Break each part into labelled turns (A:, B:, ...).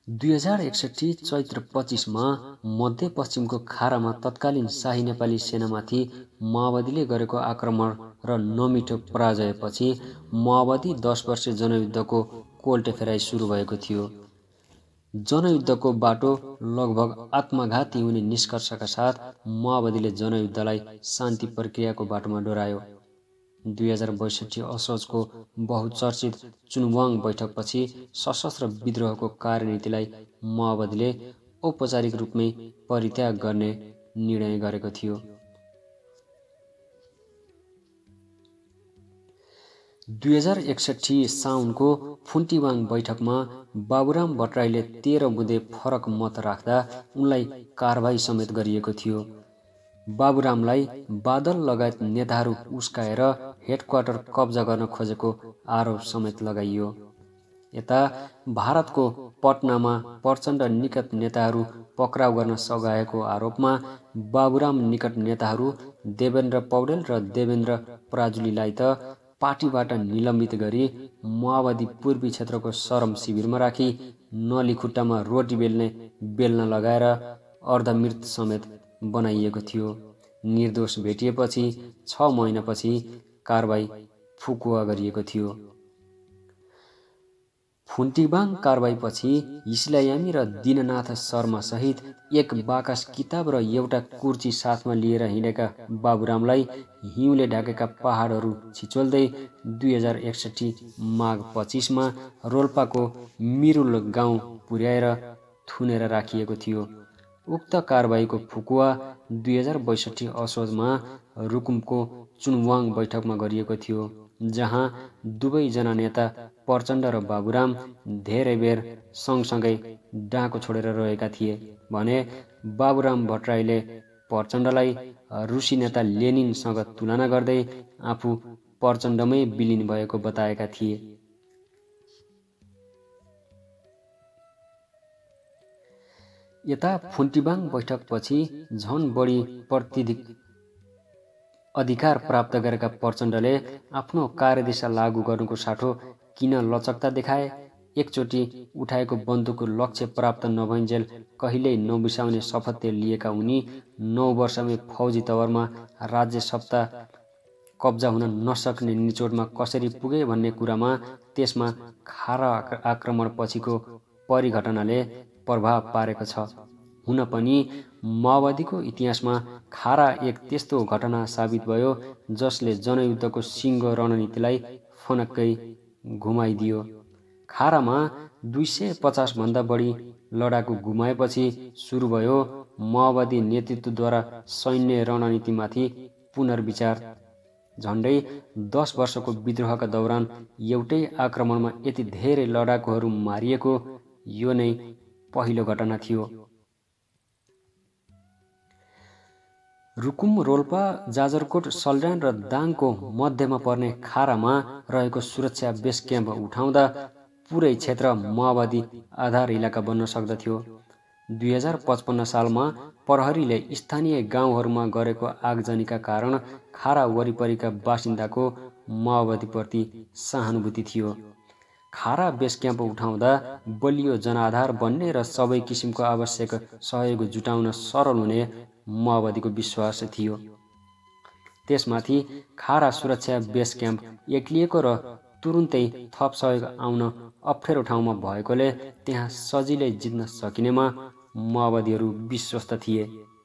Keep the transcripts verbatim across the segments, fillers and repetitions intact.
A: दुई हजार एकसठी चैत्र पच्चीसमा मध्यपश्चिमको खारामा तत्कालीन शाही नेपाली सेनामाथि माओवादीले गरेको आक्रमण र नमिठो पराजयपछि माओवादी दस वर्षे जनयुद्धको कोल्टे फेराइ सुरु भएको थियो। जनयुद्धको बाटो लगभग आत्मघाती हुने निष्कर्षका साथ माओवादीले जनयुद्धलाई शान्ति प्रक्रियाको बाटोमा डोरायो। दुई हजार बैसठी असोजको बहुचर्चित चुनवाङ बैठकपछि सशस्त्र विद्रोहको कार्यनीतिलाई माओवादीले औपचारिक रूपमै परित्याग गर्ने निर्णय गरेको थियो। दुई हजार एकसठी साउनको फुन्टीवाङ बैठकमा बाबुराम भट्टराईले तेह्र बुँदे फरक मत राख्दा उनलाई कारबाही समेत गरिएको थियो। बाबुरामलाई बादल लगायत नेताहरू उस्काएर हेडक्वार्टर कब्जा गर्न खोजेको आरोप समेत लगाइयो। यता भारतको पटनामा प्रचण्ड निकट नेताहरू पक्राउ गर्न सघाएको आरोपमा बाबुराम निकट नेताहरू देवेन्द्र पौडेल र देवेन्द्र पराजुलीलाई त पार्टीबाट निलम्बित गरी माओवादी पूर्वी क्षेत्रको सरम शिविरमा राखी नली खुट्टामा रोटी बेल्ने बेल्न लगाएर अर्धमृत समेत बनाइएको थियो। निर्दोष भेटिएपछि छ महिनापछि कारबाही फुकुवा गरिएको थियो। फुन्टीवाङ कारबाहीपछि हिस्लायामी र दीननाथ शर्मा सहित एक बाकस किताब र एउटा कुर्ची साथमा लिएर हिँडेका बाबुरामलाई हिउँले ढाकेका पहाडहरू छिचोल्दै दुई हजार एकसठी माघ पच्चीसमा रोल्पाको मिरुल गाउँ पुर्याएर थुनेर राखिएको थियो। उक्त कारबाहीको फुकुवा दुई हजार बैसठी असोजमा रुकुमको चुनवाङ बैठकमा गरिएको थियो, जहाँ दुवैजना नेता प्रचण्ड र बाबुराम धेरै बेर सँगसँगै डाँको छोडेर रहेका थिए भने बाबुराम भट्टराईले प्रचण्डलाई रुसी नेता लेनिनसँग तुलना गर्दै आफू प्रचण्डमै विलिन भएको बताएका थिए। यता फुन्टीवाङ बैठकपछि झन बढी प्रतिनिधिक अधिकार प्राप्त गरेका प्रचण्डले आफ्नो कार्यदिशा लागू गर्नुको साटो किन लचकता देखाए? एकचोटि उठाएको बन्दुकको लक्ष्य प्राप्त नभइन्जेल कहिल्यै नबिसाउने शपथ लिएका उनी नौ वर्षमै फौजी तवरमा राज्य सत्ता कब्जा हुन नसक्ने निचोडमा कसरी पुगे भन्ने कुरामा त्यसमा खारा आक्रमण पछिको परिघटनाले प्रभाव पारेको छ। हुन पनि माओवादीको इतिहासमा खारा एक त्यस्तो घटना साबित भयो जसले जनयुद्धको सिङ्गो रणनीतिलाई फनक्कै घुमाइदियो। खारामा दुई सय पचास भन्दा बढी लडाकु गुमाएपछि सुरु भयो माओवादी नेतृत्वद्वारा सैन्य रणनीतिमाथि पुनर्विचार। झण्डै दस वर्षको विद्रोहका दौरान एउटै आक्रमणमा यति धेरै लडाकुहरू मारिएको यो नै पहिलो घटना थियो। रुकुम, रोल्पा, जाजरकोट, सल्यान र दाङको मध्यमा पर्ने खारामा रहेको सुरक्षा बेस क्याम्प उठाउँदा पुरै क्षेत्र माओवादी आधार इलाका बन्न सक्दथ्यो। दुई हजार पचपन्न सालमा प्रहरीले स्थानीय गाउँहरूमा गरेको आगजनीका कारण खारा वरिपरिका बासिन्दाको माओवादीप्रति सहानुभूति थियो। खारा बेस क्याम्प उठाउँदा बलियो जनआधार बन्ने र सबै किसिमको आवश्यक सहयोग जुटाउन सरल हुने माओवादीको विश्वास थियो। त्यसमाथि खारा सुरक्षा बेस क्याम्प एक्लिएको र तुरुन्तै थप सहयोग आउन अप्ठ्यारो ठाउँमा भएकोले त्यहाँ सजिलै जित्न सकिनेमा माओवादीहरू विश्वस्त थिए।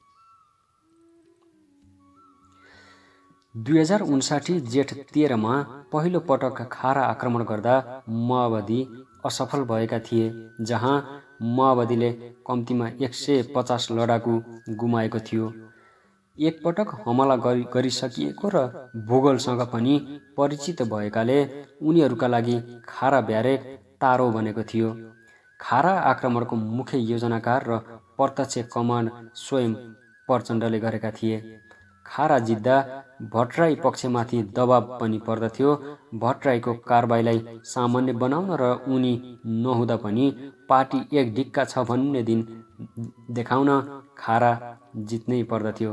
A: दुई हजार उन्साठी जेठ तेह्रमा पहिलो पटक खारा आक्रमण गर्दा माओवादी असफल भएका थिए, जहाँ माओवादीले कम्तीमा एक सय पचास लडाकु गुमाएको थियो। एकपटक हमला गरि गरिसकिएको र भूगोलसँग पनि परिचित भएकाले उनीहरूका लागि खारा ब्यारेक तारो बनेको थियो। खारा आक्रमणको मुख्य योजनाकार र प्रत्यक्ष कमान्ड स्वयं प्रचण्डले गरेका थिए। खारा जित्दा भट्टराई पक्षमाथि दबाव पनि पर्दथ्यो। भट्टराईको कारबाहीलाई सामान्य बनाउन र उनी नहुँदा पनि पार्टी एक ढिक्का छ भन्ने दिन देखाउन खारा जित्नै पर्दथ्यो।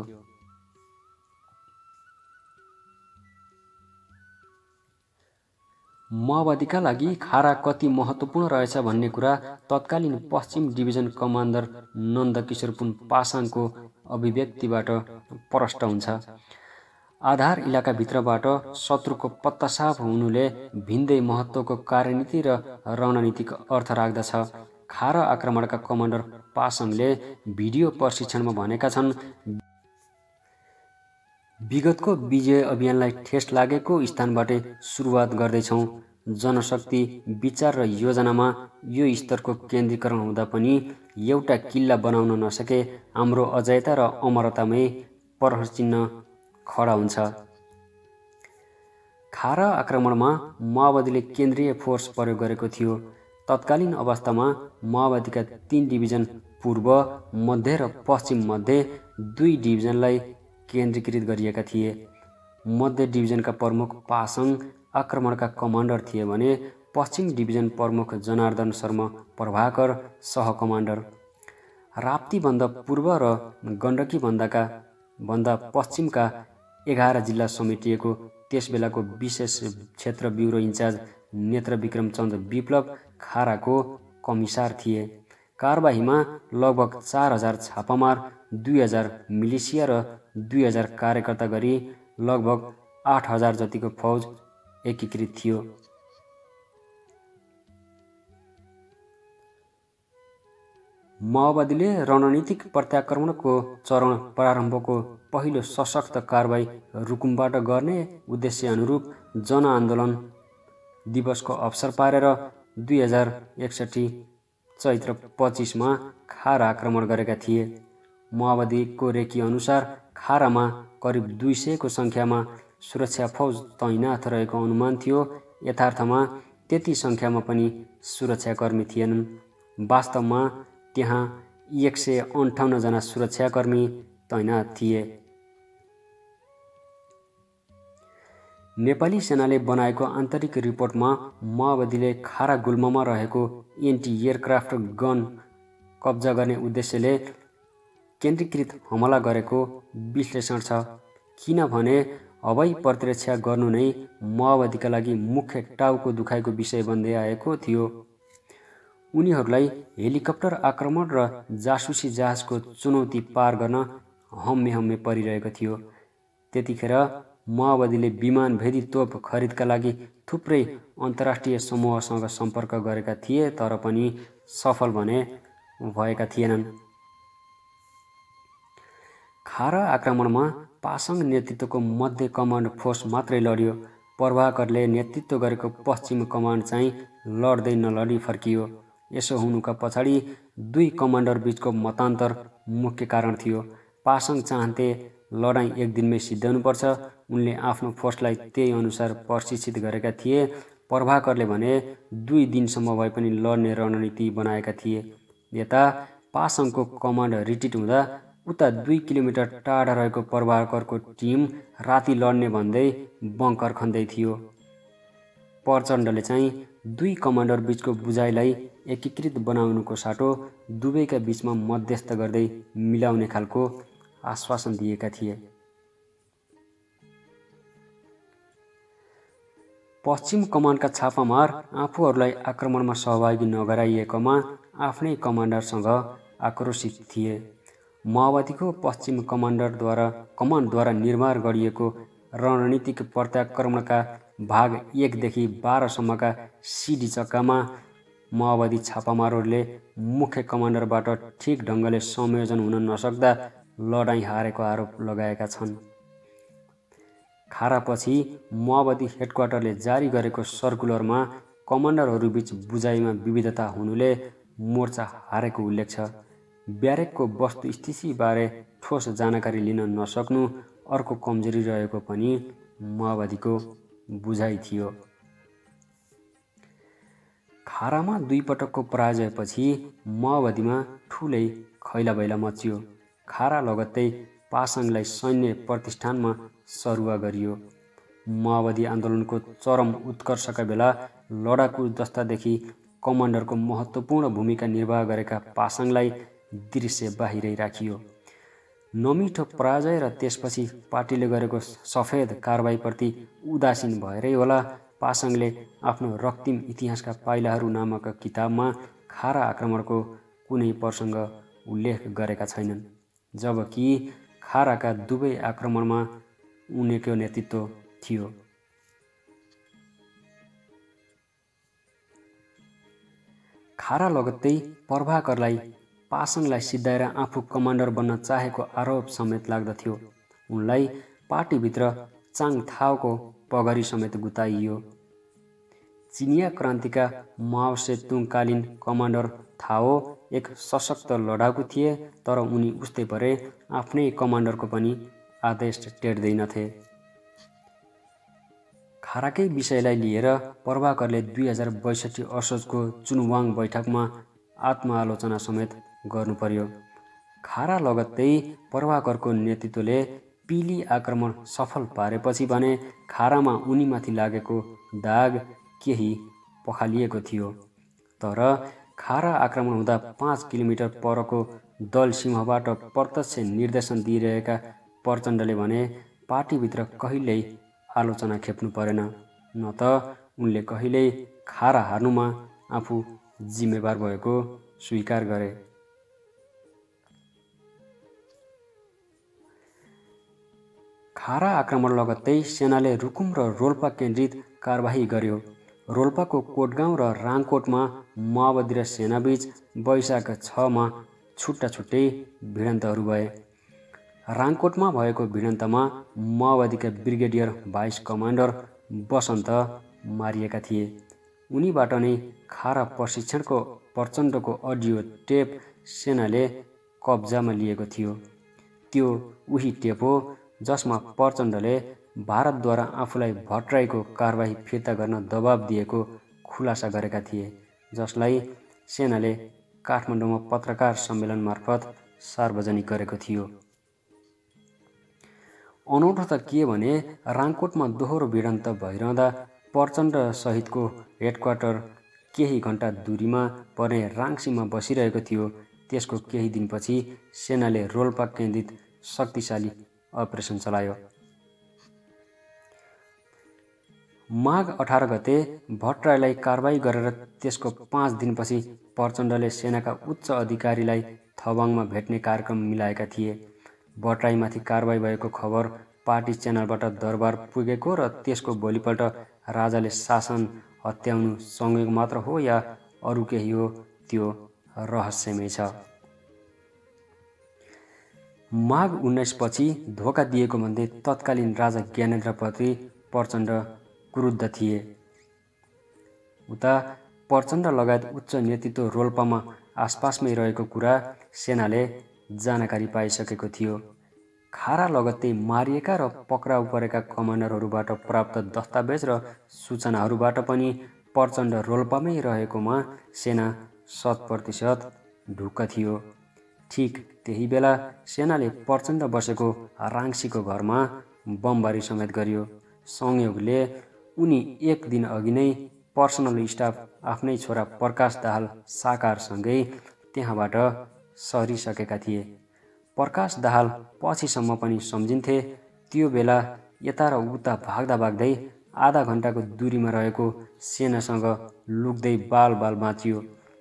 A: माओवादीका लागि खारा कति महत्त्वपूर्ण रहेछ भन्ने कुरा तत्कालीन पश्चिम डिभिजन कमान्डर नन्दकिशोर पुन पासाङको अभिव्यक्तिबाट प्रष्ट हुन्छ। आधार इलाकाभित्रबाट शत्रुको पत्तासाफ हुनुले भिन्दै महत्त्वको कार्यनीति र रणनीतिक अर्थ राख्दछ। खारा आक्रमणका कमान्डर पासाङले भिडियो प्रशिक्षणमा भनेका छन्, विगतको विजय अभियानलाई ठेस लागेको स्थानबाटै सुरुवात गर्दैछौँ। जनशक्ति, विचार र योजनामा यो स्तरको केन्द्रीकरण हुँदा पनि एउटा किल्ला बनाउन नसके हाम्रो अजयता र अमरतामै प्रहर चिन्ह खडा हुन्छ। खारा आक्रमणमा माओवादीले केन्द्रीय फोर्स प्रयोग गरेको थियो। तत्कालीन अवस्थामा माओवादीका तीन डिभिजन पूर्व, मध्य र पश्चिम मध्ये दुई डिभिजनलाई केन्द्रीकृत गरिएका थिए। मध्य डिभिजनका प्रमुख पासाङ आक्रमणका कमान्डर थिए भने पश्चिम डिभिजन प्रमुख जनार्दन शर्मा प्रभाकर सह कमान्डर। राप्तीभन्दा पूर्व र गण्डकी भन्दाका भन्दा पश्चिमका एघार जिल्ला समेटिएको त्यसबेलाको विशेष क्षेत्र ब्युरो इन्चार्ज नेत्र विक्रम चन्द विप्लव खाराको कमिसार थिए। कारबाहीमा लगभग चार हजार छापामार, दुई हजार मिलिसिया र दुई हजार कार्यकर्ता गरी लगभग आठ हजार जतिको फौज एकीकृत थियो। माओवादीले रणनीतिक प्रत्याक्रमणको चरण प्रारम्भको पहिलो सशक्त कारबाही रुकुमबाट गर्ने उद्देश्य अनुरूप जनआन्दोलन दिवसको अवसर पारेर दुई हजार एकसठी चैत्र पच्चिसमा खारा आक्रमण गरेका थिए। माओवादीको रेकी अनुसार खारामा करिब दुई सयको सङ्ख्यामा सुरक्षा फौज तैनाथ रहेको अनुमान थियो। यथार्थमा त्यति सङ्ख्यामा पनि सुरक्षाकर्मी थिएनन्। वास्तवमा त्यहाँ एक सय अन्ठाउन्न जना सुरक्षाकर्मी तैनाथ थिए। नेपाली सेनाले बनाएको आन्तरिक रिपोर्टमा माओवादीले खारा गुल्ममा रहेको एन्टी एयरक्राफ्ट गन कब्जा गर्ने उद्देश्यले केन्द्रीकृत हमला गरेको विश्लेषण छ। किनभने हवाई प्रतिरक्षा गर्नु नै माओवादीका लागि मुख्य टाउको दुखाइको विषय बन्दै आएको थियो। उनीहरूलाई हेलिकप्टर आक्रमण र जासुसी जहाजको चुनौती पार गर्न हम्मे हम्मे परिरहेको थियो। त्यतिखेर माओवादीले विमानभेदी तोप खरिदका लागि थुप्रै अन्तर्राष्ट्रिय समूहसँग सम्पर्क गरेका थिए, तर पनि सफल भने भएका थिएनन्। खारा आक्रमणमा पासाङ नेतृत्वको मध्य कमान्ड फोर्स मात्रै लड्यो। प्रभाकरले नेतृत्व गरेको पश्चिम कमान्ड चाहिँ लड्दै नलडी फर्कियो। यसो हुनुका पछाडि दुई कमान्डर बीचको मतान्तर मुख्य कारण थियो। पासाङ चाहन्थे लडाईँ एक दिनमै सिद्ध्याउनुपर्छ। उनले आफ्नो फोर्सलाई त्यही अनुसार प्रशिक्षित गरेका थिए। प्रभाकरले भने दुई दिनसम्म भए पनि लड्ने रणनीति बनाएका थिए। यता पासाङको कमान्ड रिट्रिट हुँदा उता दुई किलोमिटर टाढा रहेको प्रभाकरको टिम राति लड्ने भन्दै बङ्कर खन्दै थियो। प्रचण्डले चाहिँ दुई कमान्डर बीचको बुझाइलाई एकीकृत बनाउनुको साटो दुवैका बीचमा मध्यस्थ गर्दै मिलाउने खालको आश्वासन दिएका थिए। पश्चिम कमान्डका छापामार आफूहरूलाई आक्रमणमा सहभागी नगराइएकोमा आफ्नै कमान्डरसँग आक्रोशित थिए। माओवादीको पश्चिम कमान्डरद्वारा कमान्डद्वारा निर्माण गरिएको रणनीतिक प्रत्याक्रमणका भाग एकदेखि बाह्रसम्मका सिडी चक्कामा माओवादी छापामारहरूले मुख्य कमान्डरबाट ठिक ढङ्गले संयोजन हुन नसक्दा लडाईँ हारेको आरोप लगाएका छन्। खारापछि माओवादी हेडक्वार्टरले जारी गरेको सर्कुलरमा कमान्डरहरूबीच बुझाइमा विविधता हुनुले मोर्चा हारेको उल्लेख छ। ब्यारेकको वस्तुस्थितिबारे ठोस जानकारी लिन नसक्नु अर्को कमजोरी रहेको पनि माओवादीको बुझाइ थियो। खारामा दुई पटकको पराजयपछि माओवादीमा ठुलै खैलाबैला मच्यो। खारा लगत्तै पासाङलाई सैन्य प्रतिष्ठानमा सरुवा गरियो। माओवादी आन्दोलनको चरम उत्कर्षका बेला लडाकु जस्तादेखि कमान्डरको महत्त्वपूर्ण भूमिका निर्वाह गरेका पासाङलाई दृश्य बाहिरै राखियो। नमिठो पराजय र त्यसपछि पार्टीले गरेको सफेद कारबाहीप्रति उदासीन भएरै होला पासाङले आफ्नो रक्तिम इतिहासका पाइलाहरू नामक किताबमा खारा आक्रमणको कुनै प्रसङ्ग उल्लेख गरेका छैनन्, जबकि खाराका दुवै आक्रमणमा उनको नेतृत्व थियो। खारा लगत्तै प्रभाकरलाई पासाङलाई सिद्धाएर आफू कमान्डर बन्न चाहेको आरोप समेत लाग्दथ्यो। उनलाई पार्टीभित्र चाङथाओको पगरी समेत गुताइयो। चिनिया क्रान्तिका माओ सेतुङकालीन कमान्डर थाओ एक सशक्त लडाकु थिए, तर उनी उस्तै परे आफ्नै कमान्डरको पनि आदेश टेर्दैनथे। खाराकै विषयलाई लिएर प्रभाकरले दुई हजार बैसठी असोजको चुनवाङ बैठकमा आत्मआलोचना समेत गर्नु पर्यो। खारा लगत्तै प्रभाकरको नेतृत्वले पिली आक्रमण सफल पारेपछि भने खारामा उनीमाथि लागेको दाग केही पखालिएको थियो। तर खारा आक्रमण हुँदा पाँच किलोमिटर परको दल सिंहबाट प्रत्यक्ष निर्देशन दिइरहेका प्रचण्डले भने पार्टीभित्र कहिल्यै आलोचना खेप्नु परेन, न त उनले कहिल्यै खारा हार्नुमा आफू जिम्मेवार भएको स्वीकार गरे। खारा आक्रमण लगत्तै सेनाले रुकुम र रोल्पा केन्द्रित कारबाही गर्यो। रोल्पाको कोटगाउँ र राङकोटमा माओवादी र सेनाबीच वैशाख छमा छुट्टा छुट्टै भिडन्तहरू भए। राङकोटमा भएको भिडन्तमा माओवादीका ब्रिगेडियर भाइस कमान्डर बसन्त मारिएका थिए। उनीबाट नै खारा प्रशिक्षणको प्रचण्डको अडियो टेप सेनाले कब्जामा लिएको थियो। त्यो उही टेप हो जसमा प्रचण्डले भारतद्वारा आफूलाई भट्टराईको कारबाही फिर्ता गर्न दबाब दिएको खुलासा गरेका थिए, जसलाई सेनाले काठमाडौँमा पत्रकार सम्मेलन मार्फत सार्वजनिक गरेको थियो। अनौठो त के भने राङकोटमा दोहोरो भिडन्त भइरहँदा प्रचण्ड सहितको हेडक्वार्टर केही घण्टा दूरीमा पर्ने राङ्सीमा बसिरहेको थियो। त्यसको केही दिनपछि सेनाले रोल्पा केन्द्रित शक्तिशाली अपरेसन चलायो। माघ अठार गते भट्टराईलाई कारबाही गरेर त्यसको पाँच दिनपछि प्रचण्डले सेनाका उच्च अधिकारीलाई थवाङमा भेट्ने कार्यक्रम मिलाएका थिए। भट्टराईमाथि कारबाही भएको खबर पार्टी च्यानलबाट दरबार पुगेको र त्यसको भोलिपल्ट राजाले शासन हत्याउनु संयोग मात्र हो या अरू केही हो त्यो रहस्यमय छ। माघ उन्नाइस पछि धोका दिएको भन्दै तत्कालीन राजा ज्ञानेन्द्रप्रति प्रचण्ड क्रुद्ध थिए। उता प्रचण्ड लगायत उच्च नेतृत्व रोल्पामा आसपासमै रहेको कुरा सेनाले जानकारी पाइसकेको थियो। खारा लगत्तै मारिएका र पक्राउ परेका कमान्डरहरूबाट प्राप्त दस्तावेज र सूचनाहरूबाट पनि प्रचण्ड रोल्पामै रहेकोमा सेना शत प्रतिशत ढुक्क थियो। ठिक त्यही बेला सेनाले प्रचण्ड बसेको राङ्सीको घरमा बमबारी समेत गर्यो। संयोगले उनी एक दिन अघि नै पर्सनल स्टाफ आफ्नै छोरा प्रकाश दाहाल साकारसँगै त्यहाँबाट सरिसकेका थिए। प्रकाश दाहाल पछिसम्म पनि सम्झिन्थे त्यो बेला यता र उता भाग्दा भाग्दै आधा घण्टाको दूरीमा रहेको सेनासँग लुक्दै बाल बाल बाँचियो।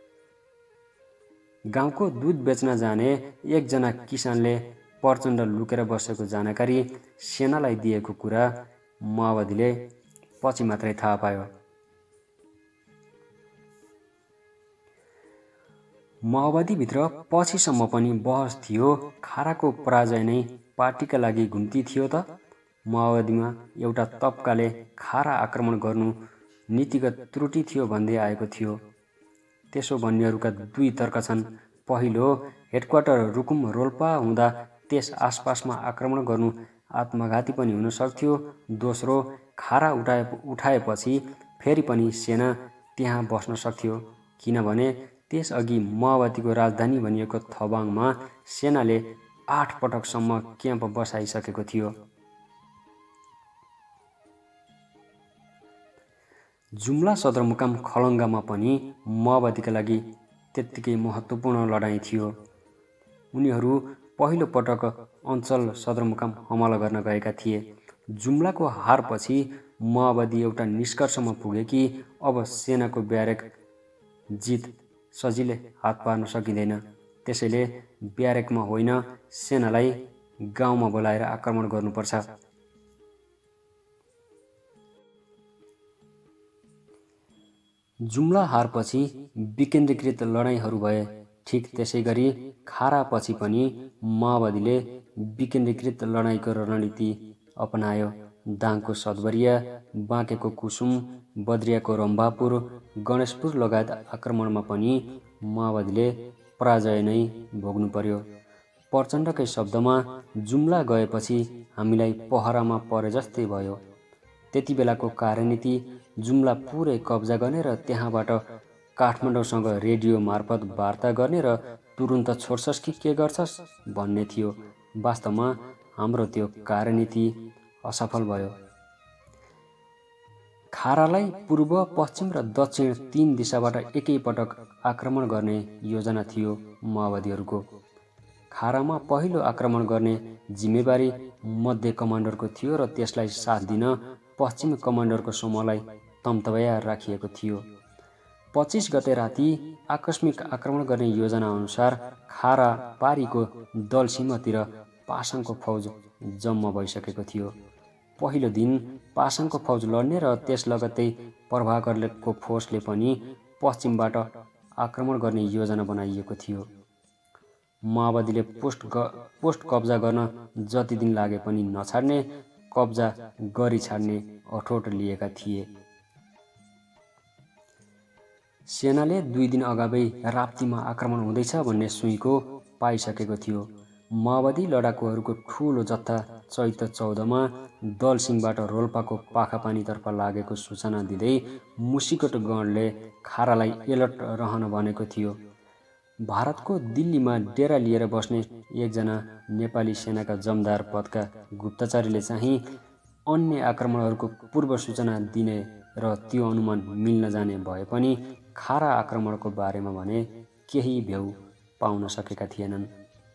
A: गाउँको दुध बेच्न जाने एकजना किसानले प्रचण्ड लुकेर बसेको जानकारी सेनालाई दिएको कुरा माओवादीले पछि मात्रै थाहा पायो। माओवादीभित्र पछिसम्म पनि बहस थियो खाराको पराजय नै पार्टीका लागि घुम्ती थियो त। माओवादीमा एउटा तबकाले खारा आक्रमण गर्नु नीतिगत त्रुटि थियो भन्दै आएको थियो। त्यसो भन्नेहरूका दुई तर्क छन्। पहिलो, हेडक्वार्टर रुकुम रोल्पा हुँदा त्यस आसपासमा आक्रमण गर्नु आत्मघाती पनि हुन सक्थ्यो। दोस्रो, खारा उठाए उठाएपछि फेरि पनि सेना त्यहाँ बस्न सक्थ्यो, किनभने त्यसअघि माओवादीको राजधानी भनिएको थवाङमा सेनाले आठ पटकसम्म क्याम्प बसाइसकेको थियो। जुम्ला सदरमुकाम खलङ्गामा पनि माओवादीका लागि त्यत्तिकै महत्त्वपूर्ण लडाईँ थियो। उनीहरू पहिलो पटक अञ्चल सदरमुकाम हमला गर्न गएका थिए। जुम्लाको हारपछि माओवादी एउटा निष्कर्षमा पुगे कि अब सेनाको ब्यारेक जित सजिलै हात पार्न सकिँदैन। त्यसैले ब्यारेकमा होइन, सेनालाई गाउँमा बोलाएर आक्रमण गर्नुपर्छ। जुम्ला हारपछि विकेन्द्रीकृत लडाइँहरू भए। ठिक त्यसै गरी खारापछि पनि माओवादीले विकेन्द्रीकृत लडाइँको रणनीति अपनायो। दाङको सतबरिया, बाँकेको कुसुम, बद्रियाको रम्भापुर, गणेशपुर लगायत आक्रमणमा पनि माओवादीले पराजय नै भोग्नु पर्यो। प्रचण्डकै शब्दमा जुम्ला गएपछि हामीलाई पहरामा परे जस्तै भयो। त्यति बेलाको कार्यनीति जुम्ला पुरै कब्जा गर्ने र त्यहाँबाट काठमाडौँसँग रेडियो मार्फत वार्ता गर्ने र तुरुन्त छोड्छस् कि के गर्छस् भन्ने थियो। वास्तवमा हाम्रो त्यो कार्यनीति असफल भयो। खारालाई पूर्व, पश्चिम र दक्षिण तीन दिशाबाट एकैपटक आक्रमण गर्ने योजना थियो माओवादीहरूको। खारामा पहिलो आक्रमण गर्ने जिम्मेवारी मध्य कमान्डरको थियो र त्यसलाई साथ दिन पश्चिम कमान्डरको समूहलाई तम्तबयार राखिएको थियो। पच्चिस गते राति आकस्मिक आक्रमण गर्ने योजना अनुसार खारा पारीको दलसीमातिर पासाङको फौज जम्मा भइसकेको थियो। पहिलो दिन पासाङको फौज लड्ने र त्यस लगत्तै प्रभाकरको फोर्सले पनि पश्चिमबाट आक्रमण गर्ने योजना बनाइएको थियो। माओवादीले पोस्ट ग पोस्ट कब्जा गर्न जति दिन लागे पनि नछाड्ने, कब्जा गरी छाड्ने अठोट लिएका थिए। सेनाले दुई दिन अगावै राप्तीमा आक्रमण हुँदैछ भन्ने सुइँको पाइसकेको थियो। माओवादी लडाकुहरूको ठूलो जत्था चैत चौधमा दलसिंहबाट रोल्पाको पाखापानीतर्फ लागेको सूचना दिँदै मुसिकोट गणले खारालाई एलर्ट रहन भनेको थियो। भारतको दिल्लीमा डेरा लिएर बस्ने एकजना नेपाली सेनाका जमदार पदका गुप्तचरीले चाहिँ अन्य आक्रमणहरूको पूर्व सूचना दिने र त्यो अनुमान मिल्न जाने भए पनि खारा आक्रमणको बारेमा भने केही भ्याउ पाउन सकेका थिएनन्।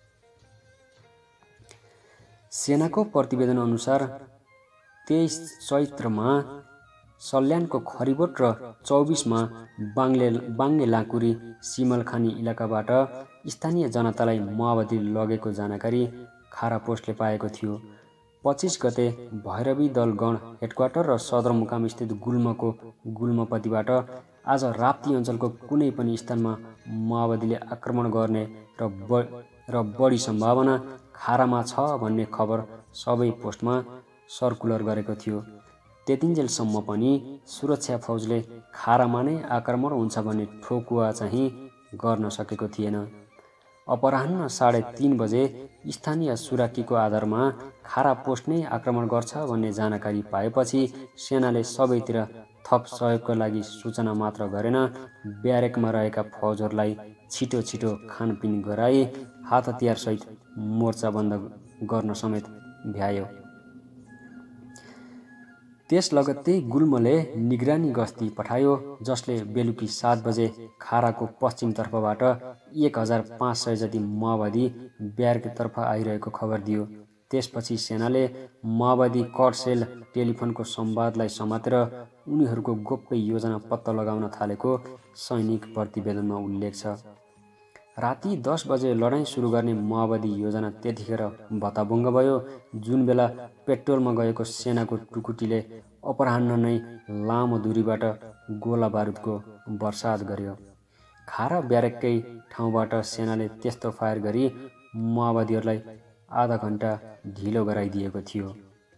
A: सेनाको प्रतिवेदन अनुसार तेइस चैत्रमा सल्यानको खरिबोट र चौबिसमा बाङ्ले बाङ्गे लाँकुरी सिमलखानी इलाकाबाट स्थानीय जनतालाई माओवादी लगेको जानकारी खारा पोस्टले पाएको थियो। पच्चिस गते भैरवी दल गण हेडक्वार्टर र सदरमुकाम स्थित गुल्मको गुल्मपतिबाट आज राप्ती अञ्चलको कुनै पनि स्थानमा माओवादीले आक्रमण गर्ने र ब र बढी सम्भावना खारामा छ भन्ने खबर सबै पोस्टमा सर्कुलर गरेको थियो। त्यतिन्जेलसम्म पनि सुरक्षा फौजले खारामा नै आक्रमण हुन्छ भन्ने ठोकुवा चाहिँ गर्न सकेको थिएन। अपराह्न साढे तीन बजे स्थानीय सुराकीको आधारमा खारा पोस्ट नै आक्रमण गर्छ भन्ने जानकारी पाएपछि सेनाले सबैतिर थप सहयोगका लागि सूचना मात्र गरेन, ब्यारेकमा रहेका फौजहरूलाई छिटो छिटो खानपिन गराई हात हतियारसहित मोर्चा बन्द गर्न समेत भ्यायो। त्यस लगत्तै गुल्मले निगरानी गस्ती पठायो, जसले बेलुकी सात बजे खाराको पश्चिमतर्फबाट एक हजार पाँच सय जति माओवादी ब्यारेकतर्फ आइरहेको खबर दियो। त्यसपछि सेनाले माओवादी कट सेल टेलिफोनको संवादलाई समातेर उनीहरूको गोप्य योजना पत्ता लगाउन थालेको सैनिक प्रतिवेदनमा उल्लेख छ। राति दस बजे लडाईँ सुरु गर्ने माओवादी योजना त्यतिखेर भत्ताभुङ्ग भयो। जुन बेला पेट्रोलमा गएको सेनाको टुकुटीले अपराह्न नै लामो दूरीबाट गोला बारुदको वर्षात गर्यो। खारा ब्यारेककै ठाउँबाट सेनाले त्यस्तो फायर गरी माओवादीहरूलाई आधा घण्टा ढिलो गराइदिएको थियो।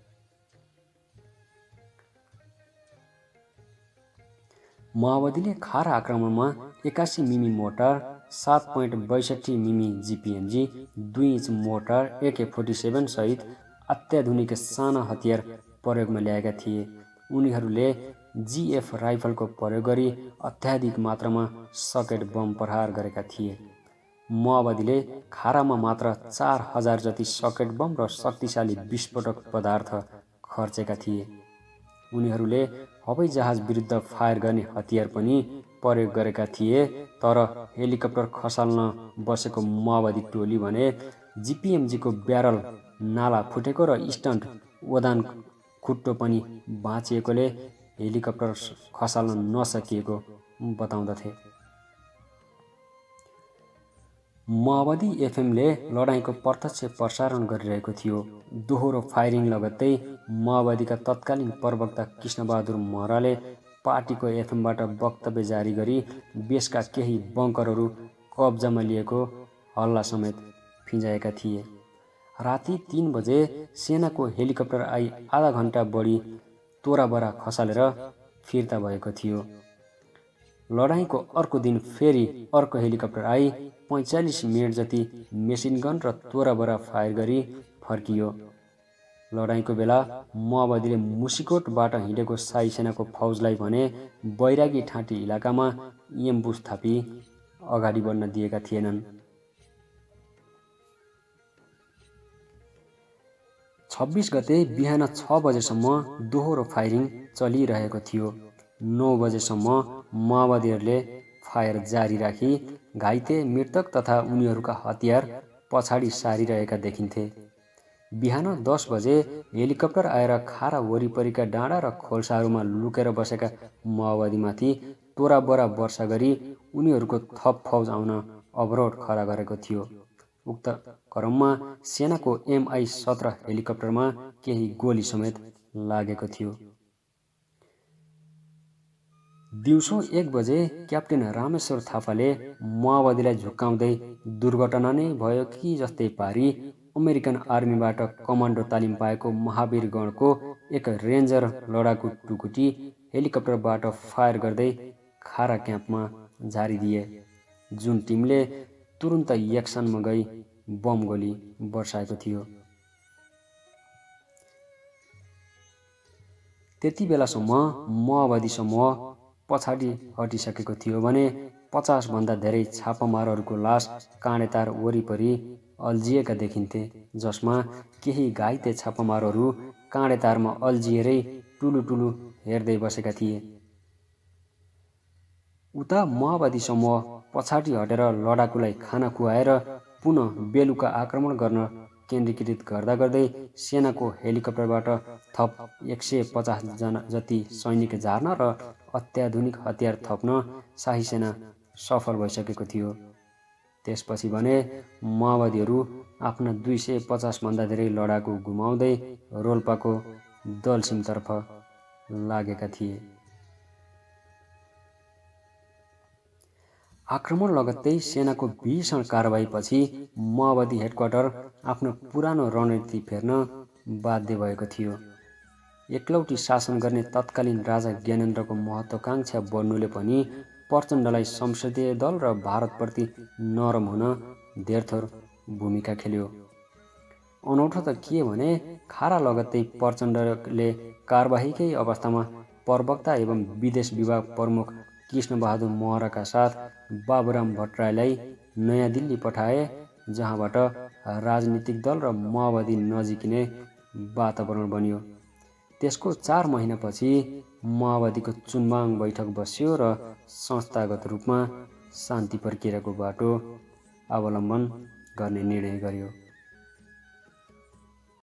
A: माओवादीले खारा आक्रमणमा एकासी मिमी मोर्टार, सात पोइन्ट बैसठी मिमी जिपिएमजी, दुई inch mortar, AK forty seven सहित अत्याधुनिक साना हतियार प्रयोगमा ल्याएका थिए। उनीहरूले जिएफ राइफलको प्रयोग गरी अत्याधिक मात्रामा सकेट बम प्रहार गरेका थिए। माओवादीले खारामा मात्र चार हजार जति सकेट बम र शक्तिशाली विस्फोटक पदार्थ खर्चेका थिए। उनीहरूले हवाई जहाज विरुद्ध फायर गर्ने हतियार पनि प्रयोग गरेका थिए। तर हेलिकप्टर खसाल्न बसेको माओवादी टोली भने जिपिएमजीको ब्यारल नाला फुटेको र स्टन्ट ओदान खुट्टो पनि बाँचिएकोले हेलिकप्टर खसाल्न नसकिएको बताउँदथे। माओवादी एफएमले लडाईँको प्रत्यक्ष प्रसारण गरिरहेको थियो। दोहोरो फायरिङ लगत्तै माओवादीका तत्कालीन प्रवक्ता कृष्णबहादुर महराले पार्टीको एफएमबाट वक्तव्य जारी गरी देशका केही बङ्करहरू कब्जामा लिएको हल्ला समेत फिंजाएका थिए। राति तीन बजे सेनाको हेलिकप्टर आई आधा घण्टा बढी तोराबरा खसालेर फिर्ता भएको थियो। लडाईँको अर्को दिन फेरि अर्को हेलिकप्टर आई पैँचालिस मिनट जति मेसिनगन र तोराबरा फायर गरी फर्कियो। लडाईँको बेला माओवादीले मुसिकोटबाट हिँडेको शाही सेनाको फौजलाई भने बैरागी ठाँटी इलाकामा एम्बुस थापी अगाडि बढ्न दिएका थिएनन्। छब्बिस गते बिहान छ बजेसम्म दोहोरो फायरिङ चलिरहेको थियो। नौ बजेसम्म माओवादीहरूले फायर जारी राखी घाइते मृतक तथा उनीहरूका हतियार पछाडि सारिरहेका देखिन्थे। बिहान दस बजे हेलिकप्टर आएर खारा वरिपरिका डाँडा र खोल्साहरूमा लुकेर बसेका माओवादीमाथि तोराबरा वर्षा गरी उनीहरूको थप फौज आउन अवरोध खडा गरेको थियो। उक्त क्रममा सेनाको एमआई सत्र हेलिकप्टरमा केही गोली समेत लागेको थियो। दिउँसो एक बजे क्याप्टेन रामेश्वर थापाले माओवादीलाई झुक्काउँदै दुर्घटना नै भयो कि जस्तै पारी अमेरिकन आर्मीबाट कमान्डो तालिम पाएको महावीरगढको एक रेन्जर लडाकु टुकुटी हेलिकप्टरबाट फायर गर्दै खारा क्याम्पमा झारिदिए, जुन टिमले तुरुन्त एक्सनमा गई बम गोली बर्साएको थियो। त्यति बेलासम्म माओवादी समूह पछाडि हटिसकेको थियो भने पचास भन्दा धेरै छापामारहरूको लास काँडेतार वरिपरि अल्झिएका देखिन्थे, जसमा केही घाइते छापामारहरू काँडेतारमा अल्झिएरै टुलु टुलु हेर्दै बसेका थिए। उता माओवादी समूह पछाडि हटेर लडाकुलाई खाना खुवाएर पुनः बेलुका आक्रमण गर्न केन्द्रीकृत गर्दा गर्दै सेनाको हेलिकप्टरबाट थप एक सय पचास जना जति सैनिक झार्न र अत्याधुनिक हतियार थप्न शाही सेना सफल भइसकेको थियो। त्यसपछि भने माओवादीहरू आफ्ना दुई सय पचास भन्दा धेरै लडाकु गुमाउँदै रोल्पाको दलसिमतर्फ लागेका थिए। आक्रमण लगत्तै सेनाको भीषण कारबाहीपछि माओवादी हेडक्वार्टर आफ्नो पुरानो रणनीति फेर्न बाध्य भएको थियो। एकलौटी शासन गर्ने तत्कालीन राजा ज्ञानेन्द्रको महत्त्वाकांक्षा बढ्नुले पनि प्रचण्डलाई संसदीय दल र भारतप्रति नरम हुन धेरथोर भूमिका खेल्यो। अनौठो त के भने खारा लगत्तै प्रचण्डले कारबाहीकै अवस्थामा प्रवक्ता एवं विदेश विभाग प्रमुख कृष्णबहादुर महराका साथ बाबुराम भट्टराईलाई नयाँ दिल्ली पठाए, जहाँबाट राजनीतिक दल र माओवादी नजिकिने वातावरण बन्यो। त्यसको चार महिनापछि माओवादीको चुनबाङ बैठक बस्यो र संस्थागत रूपमा शान्ति प्रक्रियाको बाटो अवलम्बन गर्ने निर्णय गर्यो।